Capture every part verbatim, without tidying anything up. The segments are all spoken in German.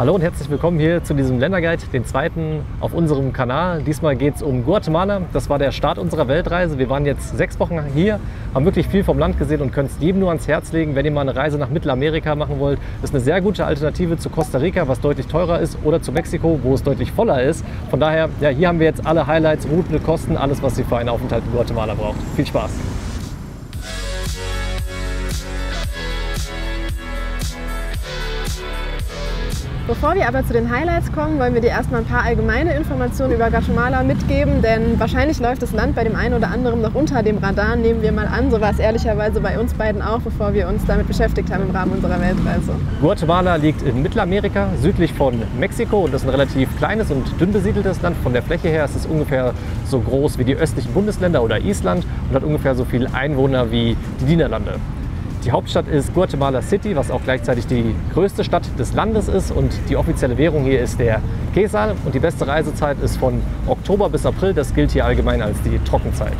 Hallo und herzlich willkommen hier zu diesem Länderguide, den zweiten auf unserem Kanal. Diesmal geht es um Guatemala. Das war der Start unserer Weltreise. Wir waren jetzt sechs Wochen hier, haben wirklich viel vom Land gesehen und können es jedem nur ans Herz legen, wenn ihr mal eine Reise nach Mittelamerika machen wollt. Das ist eine sehr gute Alternative zu Costa Rica, was deutlich teurer ist, oder zu Mexiko, wo es deutlich voller ist. Von daher, ja, hier haben wir jetzt alle Highlights, Routen, Kosten, alles, was ihr für einen Aufenthalt in Guatemala braucht. Viel Spaß! Bevor wir aber zu den Highlights kommen, wollen wir dir erstmal ein paar allgemeine Informationen über Guatemala mitgeben, denn wahrscheinlich läuft das Land bei dem einen oder anderen noch unter dem Radar, nehmen wir mal an. So war es ehrlicherweise bei uns beiden auch, bevor wir uns damit beschäftigt haben im Rahmen unserer Weltreise. Guatemala liegt in Mittelamerika, südlich von Mexiko, und das ist ein relativ kleines und dünn besiedeltes Land. Von der Fläche her ist es ungefähr so groß wie die östlichen Bundesländer oder Island und hat ungefähr so viele Einwohner wie die Niederlande. Die Hauptstadt ist Guatemala City, was auch gleichzeitig die größte Stadt des Landes ist, und die offizielle Währung hier ist der Quetzal, und die beste Reisezeit ist von Oktober bis April. Das gilt hier allgemein als die Trockenzeit.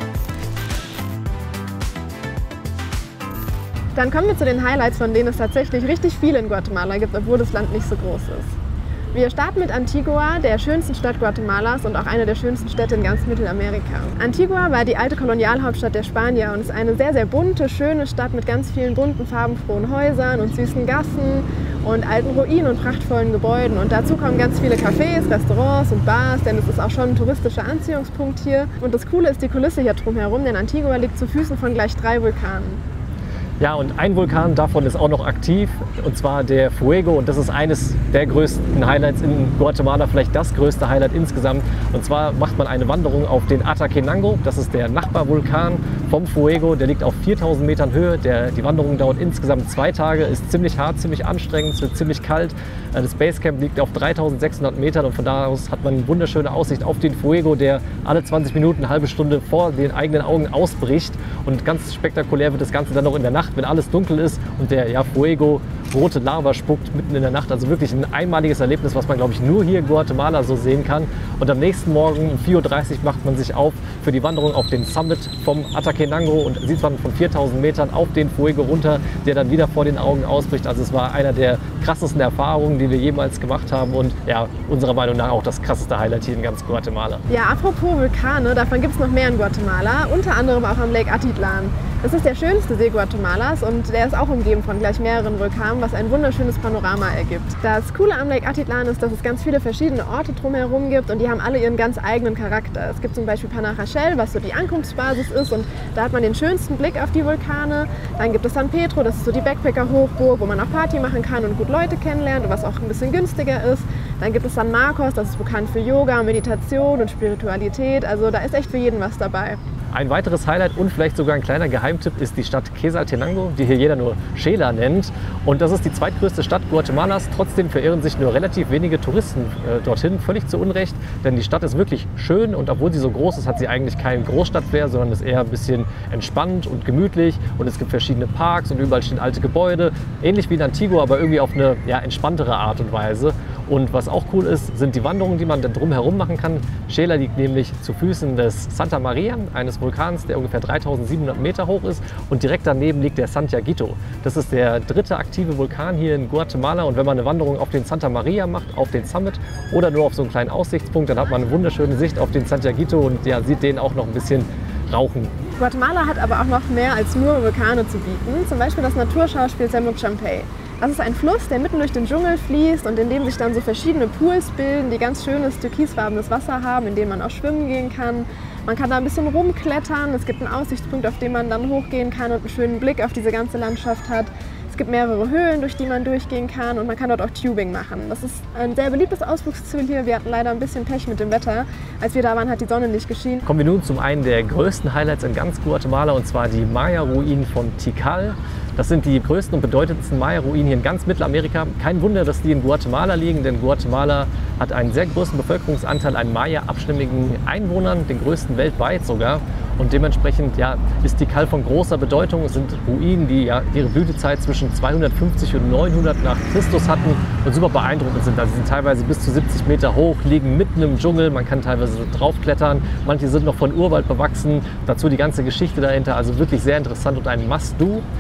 Dann kommen wir zu den Highlights, von denen es tatsächlich richtig viele in Guatemala gibt, obwohl das Land nicht so groß ist. Wir starten mit Antigua, der schönsten Stadt Guatemalas und auch einer der schönsten Städte in ganz Mittelamerika. Antigua war die alte Kolonialhauptstadt der Spanier und ist eine sehr, sehr bunte, schöne Stadt mit ganz vielen bunten, farbenfrohen Häusern und süßen Gassen und alten Ruinen und prachtvollen Gebäuden. Und dazu kommen ganz viele Cafés, Restaurants und Bars, denn es ist auch schon ein touristischer Anziehungspunkt hier. Und das Coole ist die Kulisse hier drumherum, denn Antigua liegt zu Füßen von gleich drei Vulkanen. Ja, und ein Vulkan davon ist auch noch aktiv, und zwar der Fuego, und das ist eines der größten Highlights in Guatemala, vielleicht das größte Highlight insgesamt. Und zwar macht man eine Wanderung auf den Ataquenango, das ist der Nachbarvulkan vom Fuego, der liegt auf viertausend Metern Höhe. Der, die Wanderung dauert insgesamt zwei Tage, ist ziemlich hart, ziemlich anstrengend, es wird ziemlich kalt. Das Basecamp liegt auf dreitausendsechshundert Metern und von da aus hat man eine wunderschöne Aussicht auf den Fuego, der alle zwanzig Minuten, eine halbe Stunde vor den eigenen Augen ausbricht. Und ganz spektakulär wird das Ganze dann noch in der Nacht, wenn alles dunkel ist und der ja, Fuego rote Lava spuckt mitten in der Nacht. Also wirklich ein einmaliges Erlebnis, was man, glaube ich, nur hier in Guatemala so sehen kann. Und am nächsten Morgen um vier Uhr dreißig macht man sich auf für die Wanderung auf den Summit vom Ataquenango und sieht man von viertausend Metern auf den Fuego runter, der dann wieder vor den Augen ausbricht. Also es war einer der krassesten Erfahrungen, die wir jemals gemacht haben, und ja, unserer Meinung nach auch das krasseste Highlight hier in ganz Guatemala. Ja, apropos Vulkane, davon gibt es noch mehr in Guatemala, unter anderem auch am Lake Atitlan. Das ist der schönste See Guatemalas und der ist auch umgeben von gleich mehreren Vulkanen, was ein wunderschönes Panorama ergibt. Das Coole am Lake Atitlan ist, dass es ganz viele verschiedene Orte drumherum gibt und die haben alle ihren ganz eigenen Charakter. Es gibt zum Beispiel Panajachel, was so die Ankunftsbasis ist, und da hat man den schönsten Blick auf die Vulkane. Dann gibt es San Pedro, das ist so die Backpacker-Hochburg, wo man auch Party machen kann und gut Leute kennenlernt und was auch ein bisschen günstiger ist. Dann gibt es San Marcos, das ist bekannt für Yoga, Meditation und Spiritualität. Also da ist echt für jeden was dabei. Ein weiteres Highlight und vielleicht sogar ein kleiner Geheimtipp ist die Stadt Quetzaltenango, die hier jeder nur Xela nennt. Und das ist die zweitgrößte Stadt Guatemalas. Trotzdem verirren sich nur relativ wenige Touristen äh, dorthin, völlig zu Unrecht. Denn die Stadt ist wirklich schön, und obwohl sie so groß ist, hat sie eigentlich keinen Großstadtflair, sondern ist eher ein bisschen entspannt und gemütlich. Und es gibt verschiedene Parks und überall stehen alte Gebäude. Ähnlich wie in Antigua, aber irgendwie auf eine ja, entspanntere Art und Weise. Und was auch cool ist, sind die Wanderungen, die man dann drumherum machen kann. Xela liegt nämlich zu Füßen des Santa Maria, eines Vulkans, der ungefähr dreitausendsiebenhundert Meter hoch ist, und direkt daneben liegt der Santiaguito. Das ist der dritte aktive Vulkan hier in Guatemala, und wenn man eine Wanderung auf den Santa Maria macht, auf den Summit oder nur auf so einen kleinen Aussichtspunkt, dann hat man eine wunderschöne Sicht auf den Santiaguito und ja, sieht den auch noch ein bisschen rauchen. Guatemala hat aber auch noch mehr als nur Vulkane zu bieten, zum Beispiel das Naturschauspiel Semoc Champey. Das ist ein Fluss, der mitten durch den Dschungel fließt und in dem sich dann so verschiedene Pools bilden, die ganz schönes türkisfarbenes Wasser haben, in dem man auch schwimmen gehen kann. Man kann da ein bisschen rumklettern, es gibt einen Aussichtspunkt, auf dem man dann hochgehen kann und einen schönen Blick auf diese ganze Landschaft hat. Es gibt mehrere Höhlen, durch die man durchgehen kann, und man kann dort auch Tubing machen. Das ist ein sehr beliebtes Ausflugsziel hier. Wir hatten leider ein bisschen Pech mit dem Wetter. Als wir da waren, hat die Sonne nicht geschienen. Kommen wir nun zum einen der größten Highlights in ganz Guatemala, und zwar die Maya-Ruinen von Tikal. Das sind die größten und bedeutendsten Maya-Ruinen hier in ganz Mittelamerika. Kein Wunder, dass die in Guatemala liegen, denn Guatemala hat einen sehr großen Bevölkerungsanteil an Maya-abstimmigen Einwohnern, den größten weltweit sogar. Und dementsprechend ja, ist Tikal von großer Bedeutung. Es sind Ruinen, die ja ihre Blütezeit zwischen zweihundertfünfzig und neunhundert nach Christus hatten und super beeindruckend sind. Also sie sind teilweise bis zu siebzig Meter hoch, liegen mitten im Dschungel, man kann teilweise draufklettern. Manche sind noch von Urwald bewachsen, dazu die ganze Geschichte dahinter. Also wirklich sehr interessant und ein Must-Do. Und das Ganze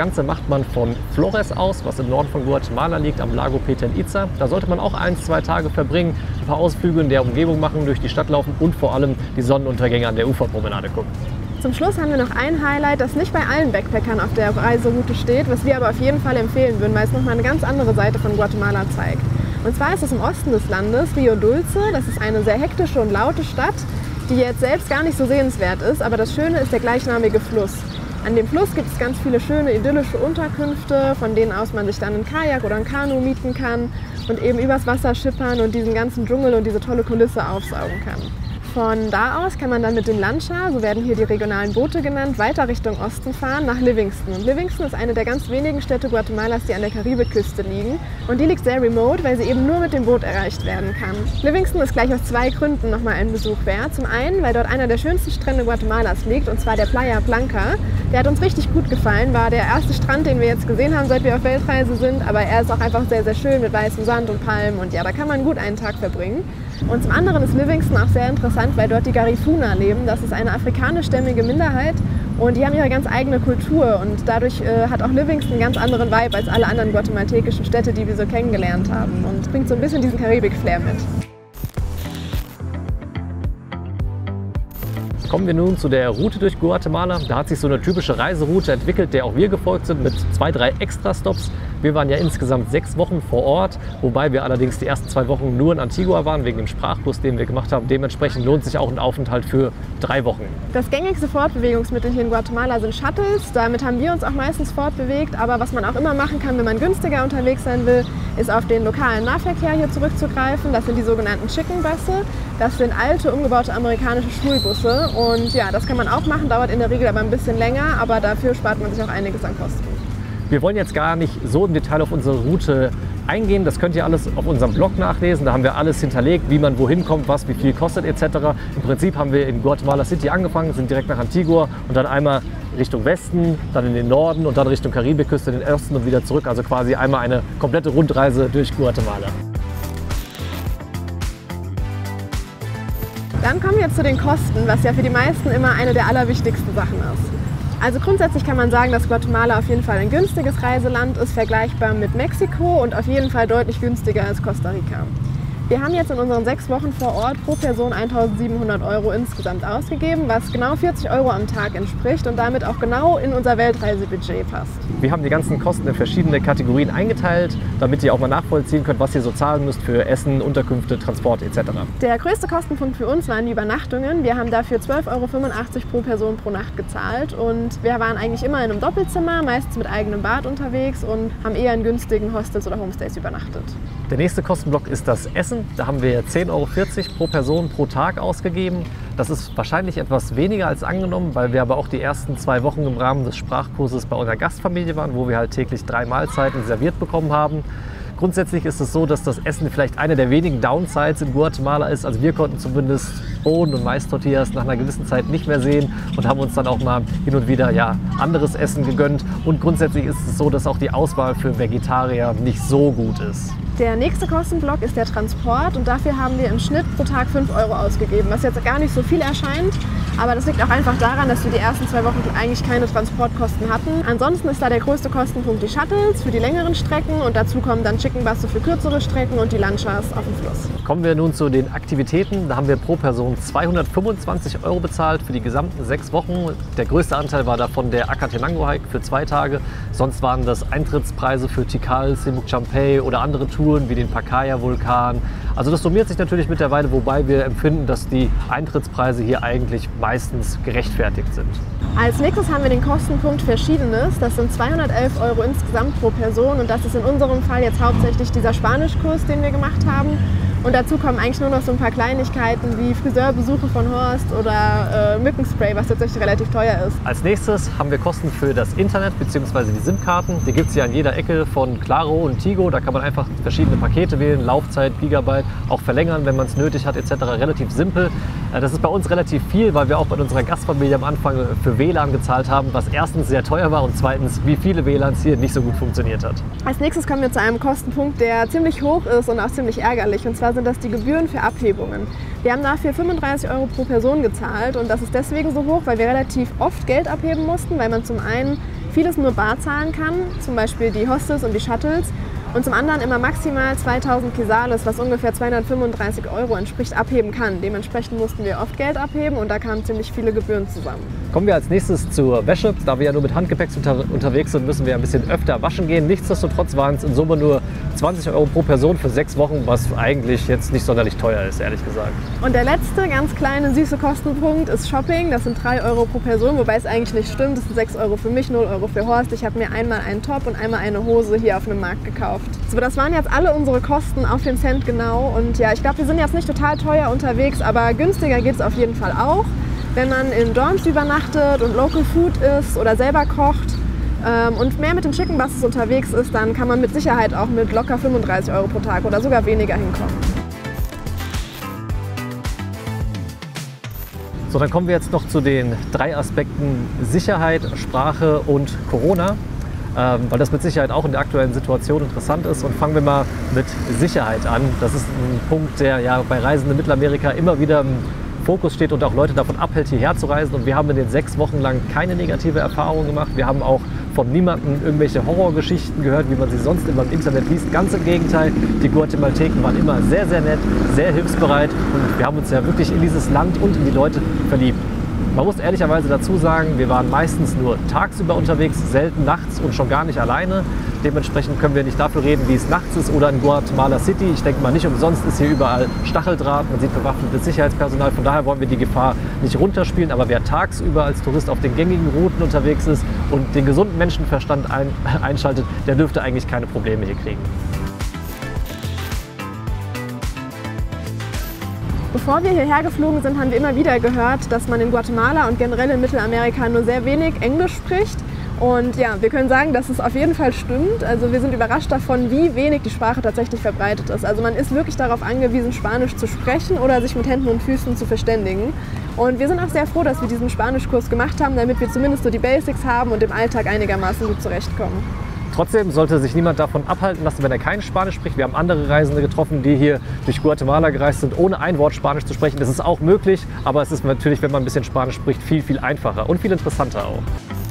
Ganze macht man von Flores aus, was im Norden von Guatemala liegt, am Lago Petén-Itzá. Da sollte man auch ein, zwei Tage verbringen, ein paar Ausflüge in der Umgebung machen, durch die Stadt laufen und vor allem die Sonnenuntergänge an der Uferpromenade gucken. Zum Schluss haben wir noch ein Highlight, das nicht bei allen Backpackern auf der Reiseroute steht, was wir aber auf jeden Fall empfehlen würden, weil es nochmal eine ganz andere Seite von Guatemala zeigt. Und zwar ist es im Osten des Landes Rio Dulce. Das ist eine sehr hektische und laute Stadt, die jetzt selbst gar nicht so sehenswert ist, aber das Schöne ist der gleichnamige Fluss. An dem Fluss gibt es ganz viele schöne idyllische Unterkünfte, von denen aus man sich dann ein Kajak oder ein Kanu mieten kann und eben übers Wasser schippern und diesen ganzen Dschungel und diese tolle Kulisse aufsaugen kann. Von da aus kann man dann mit dem Lancha, so werden hier die regionalen Boote genannt, weiter Richtung Osten fahren nach Livingston. Und Livingston ist eine der ganz wenigen Städte Guatemalas, die an der Karibikküste liegen. Und die liegt sehr remote, weil sie eben nur mit dem Boot erreicht werden kann. Livingston ist gleich aus zwei Gründen nochmal ein Besuch wert. Zum einen, weil dort einer der schönsten Strände Guatemalas liegt, und zwar der Playa Blanca. Der hat uns richtig gut gefallen, war der erste Strand, den wir jetzt gesehen haben, seit wir auf Weltreise sind. Aber er ist auch einfach sehr, sehr schön mit weißem Sand und Palmen. Und ja, da kann man gut einen Tag verbringen. Und zum anderen ist Livingston auch sehr interessant, weil dort die Garifuna leben. Das ist eine afrikanischstämmige Minderheit und die haben ihre ganz eigene Kultur. Und dadurch äh, hat auch Livingston einen ganz anderen Vibe als alle anderen guatemaltekischen Städte, die wir so kennengelernt haben. Und bringt so ein bisschen diesen Karibik-Flair mit. Kommen wir nun zu der Route durch Guatemala. Da hat sich so eine typische Reiseroute entwickelt, der auch wir gefolgt sind, mit zwei, drei Extra-Stops. Wir waren ja insgesamt sechs Wochen vor Ort, wobei wir allerdings die ersten zwei Wochen nur in Antigua waren, wegen dem Sprachkurs, den wir gemacht haben. Dementsprechend lohnt sich auch ein Aufenthalt für drei Wochen. Das gängigste Fortbewegungsmittel hier in Guatemala sind Shuttles. Damit haben wir uns auch meistens fortbewegt. Aber was man auch immer machen kann, wenn man günstiger unterwegs sein will, ist auf den lokalen Nahverkehr hier zurückzugreifen. Das sind die sogenannten Chicken-Busse. Das sind alte, umgebaute amerikanische Schulbusse. Und ja, das kann man auch machen, dauert in der Regel aber ein bisschen länger, aber dafür spart man sich auch einiges an Kosten. Wir wollen jetzt gar nicht so im Detail auf unsere Route eingehen. Das könnt ihr alles auf unserem Blog nachlesen. Da haben wir alles hinterlegt, wie man wohin kommt, was wie viel kostet et cetera. Im Prinzip haben wir in Guatemala City angefangen, sind direkt nach Antigua und dann einmal Richtung Westen, dann in den Norden und dann Richtung Karibikküste, in den Osten und wieder zurück. Also quasi einmal eine komplette Rundreise durch Guatemala. Dann kommen wir jetzt zu den Kosten, was ja für die meisten immer eine der allerwichtigsten Sachen ist. Also grundsätzlich kann man sagen, dass Guatemala auf jeden Fall ein günstiges Reiseland ist, vergleichbar mit Mexiko und auf jeden Fall deutlich günstiger als Costa Rica. Wir haben jetzt in unseren sechs Wochen vor Ort pro Person eintausendsiebenhundert Euro insgesamt ausgegeben, was genau vierzig Euro am Tag entspricht und damit auch genau in unser Weltreisebudget passt. Wir haben die ganzen Kosten in verschiedene Kategorien eingeteilt, damit ihr auch mal nachvollziehen könnt, was ihr so zahlen müsst für Essen, Unterkünfte, Transport et cetera. Der größte Kostenpunkt für uns waren die Übernachtungen. Wir haben dafür zwölf Euro fünfundachtzig pro Person pro Nacht gezahlt und wir waren eigentlich immer in einem Doppelzimmer, meistens mit eigenem Bad unterwegs und haben eher in günstigen Hostels oder Homestays übernachtet. Der nächste Kostenblock ist das Essen. Da haben wir zehn Euro vierzig pro Person pro Tag ausgegeben. Das ist wahrscheinlich etwas weniger als angenommen, weil wir aber auch die ersten zwei Wochen im Rahmen des Sprachkurses bei unserer Gastfamilie waren, wo wir halt täglich drei Mahlzeiten serviert bekommen haben. Grundsätzlich ist es so, dass das Essen vielleicht eine der wenigen Downsides in Guatemala ist. Also wir konnten zumindest Bohnen und Mais-Tortillas nach einer gewissen Zeit nicht mehr sehen und haben uns dann auch mal hin und wieder ja, anderes Essen gegönnt. Und grundsätzlich ist es so, dass auch die Auswahl für Vegetarier nicht so gut ist. Der nächste Kostenblock ist der Transport und dafür haben wir im Schnitt pro Tag fünf Euro ausgegeben, was jetzt gar nicht so viel erscheint. Aber das liegt auch einfach daran, dass wir die ersten zwei Wochen eigentlich keine Transportkosten hatten. Ansonsten ist da der größte Kostenpunkt die Shuttles für die längeren Strecken und dazu kommen dann Chicken-Busse für kürzere Strecken und die Lanchas auf dem Fluss. Kommen wir nun zu den Aktivitäten. Da haben wir pro Person zweihundertfünfundzwanzig Euro bezahlt für die gesamten sechs Wochen. Der größte Anteil war davon der Acatenango-Hike für zwei Tage. Sonst waren das Eintrittspreise für Tikal, Semuc Champey oder andere Touren wie den Pacaya-Vulkan. Also das summiert sich natürlich mittlerweile, wobei wir empfinden, dass die Eintrittspreise hier eigentlich meistens gerechtfertigt sind. Als nächstes haben wir den Kostenpunkt Verschiedenes. Das sind zweihundertelf Euro insgesamt pro Person und das ist in unserem Fall jetzt hauptsächlich dieser Spanischkurs, den wir gemacht haben. Und dazu kommen eigentlich nur noch so ein paar Kleinigkeiten wie Friseurbesuche von Horst oder äh, Mückenspray, was tatsächlich relativ teuer ist. Als nächstes haben wir Kosten für das Internet bzw. die SIM-Karten. Die gibt es ja an jeder Ecke von Claro und Tigo. Da kann man einfach verschiedene Pakete wählen, Laufzeit, Gigabyte, auch verlängern, wenn man es nötig hat et cetera. Relativ simpel. Das ist bei uns relativ viel, weil wir auch bei unserer Gastfamilie am Anfang für W L A N gezahlt haben, was erstens sehr teuer war und zweitens, wie viele W L A Ns hier nicht so gut funktioniert hat. Als nächstes kommen wir zu einem Kostenpunkt, der ziemlich hoch ist und auch ziemlich ärgerlich. Und zwar sind das die Gebühren für Abhebungen. Wir haben dafür fünfunddreißig Euro pro Person gezahlt und das ist deswegen so hoch, weil wir relativ oft Geld abheben mussten, weil man zum einen vieles nur bar zahlen kann, zum Beispiel die Hostels und die Shuttles. Und zum anderen immer maximal zweitausend Quetzales, was ungefähr zweihundertfünfunddreißig Euro entspricht, abheben kann. Dementsprechend mussten wir oft Geld abheben und da kamen ziemlich viele Gebühren zusammen. Kommen wir als nächstes zur Wäsche. Da wir ja nur mit Handgepäck unter, unterwegs sind, müssen wir ein bisschen öfter waschen gehen. Nichtsdestotrotz waren es in Summe nur zwanzig Euro pro Person für sechs Wochen, was eigentlich jetzt nicht sonderlich teuer ist, ehrlich gesagt. Und der letzte ganz kleine süße Kostenpunkt ist Shopping. Das sind drei Euro pro Person, wobei es eigentlich nicht stimmt. Das sind sechs Euro für mich, null Euro für Horst. Ich habe mir einmal einen Top und einmal eine Hose hier auf einem Markt gekauft. So, das waren jetzt alle unsere Kosten auf den Cent genau. Und ja, ich glaube, wir sind jetzt nicht total teuer unterwegs, aber günstiger geht es auf jeden Fall auch. Wenn man in Dorms übernachtet und Local Food isst oder selber kocht ähm, und mehr mit den Chicken Buses unterwegs ist, dann kann man mit Sicherheit auch mit locker fünfunddreißig Euro pro Tag oder sogar weniger hinkommen. So, dann kommen wir jetzt noch zu den drei Aspekten Sicherheit, Sprache und Corona. Ähm, weil das mit Sicherheit auch in der aktuellen Situation interessant ist. Und fangen wir mal mit Sicherheit an. Das ist ein Punkt, der ja bei Reisenden in Mittelamerika immer wieder im Fokus steht und auch Leute davon abhält, hierher zu reisen. Und wir haben in den sechs Wochen lang keine negative Erfahrung gemacht. Wir haben auch von niemandem irgendwelche Horrorgeschichten gehört, wie man sie sonst immer im Internet liest. Ganz im Gegenteil, die Guatemalteken waren immer sehr, sehr nett, sehr hilfsbereit. Und wir haben uns ja wirklich in dieses Land und in die Leute verliebt. Man muss ehrlicherweise dazu sagen, wir waren meistens nur tagsüber unterwegs, selten nachts und schon gar nicht alleine. Dementsprechend können wir nicht dafür reden, wie es nachts ist oder in Guatemala City. Ich denke mal, nicht umsonst ist hier überall Stacheldraht, man sieht bewaffnetes Sicherheitspersonal. Von daher wollen wir die Gefahr nicht runterspielen. Aber wer tagsüber als Tourist auf den gängigen Routen unterwegs ist und den gesunden Menschenverstand ein, einschaltet, der dürfte eigentlich keine Probleme hier kriegen. Bevor wir hierher geflogen sind, haben wir immer wieder gehört, dass man in Guatemala und generell in Mittelamerika nur sehr wenig Englisch spricht. Und ja, wir können sagen, dass es auf jeden Fall stimmt. Also wir sind überrascht davon, wie wenig die Sprache tatsächlich verbreitet ist. Also man ist wirklich darauf angewiesen, Spanisch zu sprechen oder sich mit Händen und Füßen zu verständigen. Und wir sind auch sehr froh, dass wir diesen Spanischkurs gemacht haben, damit wir zumindest so die Basics haben und im Alltag einigermaßen gut zurechtkommen. Trotzdem sollte sich niemand davon abhalten lassen, wenn er kein Spanisch spricht. Wir haben andere Reisende getroffen, die hier durch Guatemala gereist sind, ohne ein Wort Spanisch zu sprechen. Das ist auch möglich, aber es ist natürlich, wenn man ein bisschen Spanisch spricht, viel, viel einfacher und viel interessanter auch.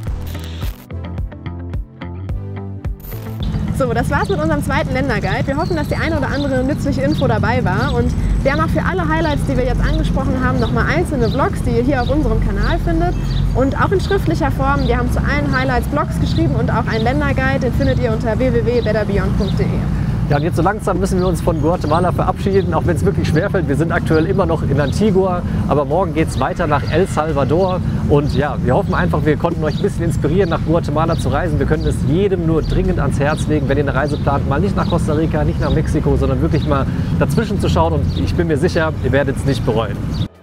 So, das war's mit unserem zweiten Länderguide. Wir hoffen, dass die eine oder andere nützliche Info dabei war. Und wir haben auch für alle Highlights, die wir jetzt angesprochen haben, nochmal einzelne Vlogs, die ihr hier auf unserem Kanal findet. Und auch in schriftlicher Form. Wir haben zu allen Highlights Blogs geschrieben und auch einen Länderguide. Den findet ihr unter w w w punkt better beyond punkt de. Ja, und jetzt so langsam müssen wir uns von Guatemala verabschieden, auch wenn es wirklich schwerfällt. Wir sind aktuell immer noch in Antigua, aber morgen geht es weiter nach El Salvador. Und ja, wir hoffen einfach, wir konnten euch ein bisschen inspirieren, nach Guatemala zu reisen. Wir können es jedem nur dringend ans Herz legen, wenn ihr eine Reise plant, mal nicht nach Costa Rica, nicht nach Mexiko, sondern wirklich mal dazwischen zu schauen. Und ich bin mir sicher, ihr werdet es nicht bereuen.